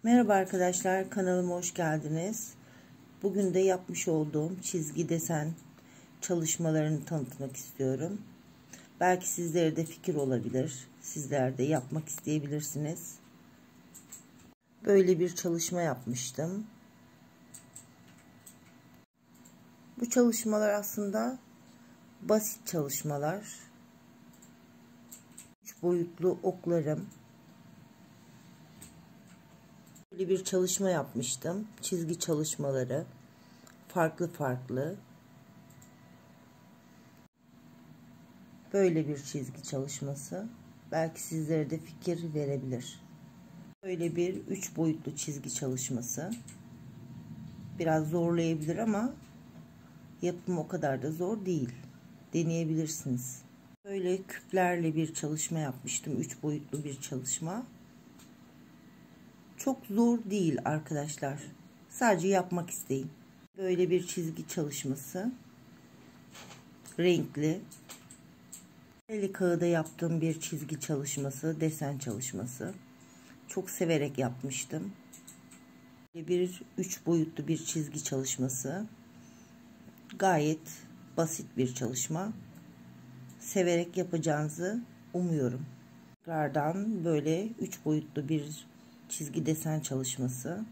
Merhaba arkadaşlar, kanalıma hoş geldiniz. Bugün de yapmış olduğum çizgi desen çalışmalarını tanıtmak istiyorum. Belki sizlere de fikir olabilir. Sizler de yapmak isteyebilirsiniz. Böyle bir çalışma yapmıştım. Bu çalışmalar aslında basit çalışmalar. 3 boyutlu oklarım. Böyle bir çalışma yapmıştım. Çizgi çalışmaları farklı. Böyle bir çizgi çalışması. Belki sizlere de fikir verebilir. Böyle bir 3 boyutlu çizgi çalışması. Biraz zorlayabilir ama yapımı o kadar da zor değil. Deneyebilirsiniz. Böyle küplerle bir çalışma yapmıştım. 3 boyutlu bir çalışma. Çok zor değil arkadaşlar. Sadece yapmak isteyin. Böyle bir çizgi çalışması. Renkli. Kareli kağıda yaptığım bir çizgi çalışması, desen çalışması. Çok severek yapmıştım. Bir 3 boyutlu bir çizgi çalışması. Gayet basit bir çalışma. Severek yapacağınızı umuyorum. Tekrardan böyle 3 boyutlu bir çizgi desen çalışması.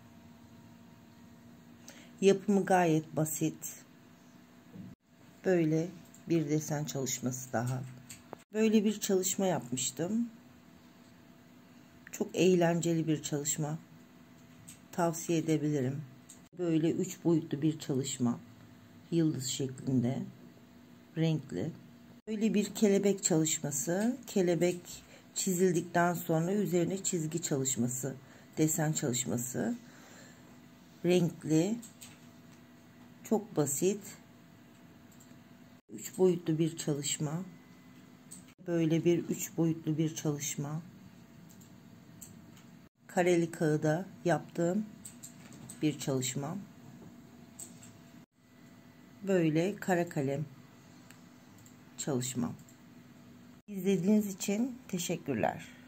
Yapımı gayet basit. Böyle bir desen çalışması daha. Böyle bir çalışma yapmıştım. Çok eğlenceli bir çalışma. Tavsiye edebilirim. Böyle 3 boyutlu bir çalışma. Yıldız şeklinde. Renkli. Böyle bir kelebek çalışması. Kelebek çizildikten sonra üzerine çizgi çalışması. Desen çalışması. Renkli. Çok basit. 3 boyutlu bir çalışma. Böyle bir 3 boyutlu bir çalışma. Kareli kağıda yaptığım bir çalışma. Böyle kara kalem çalışmam. İzlediğiniz için teşekkürler.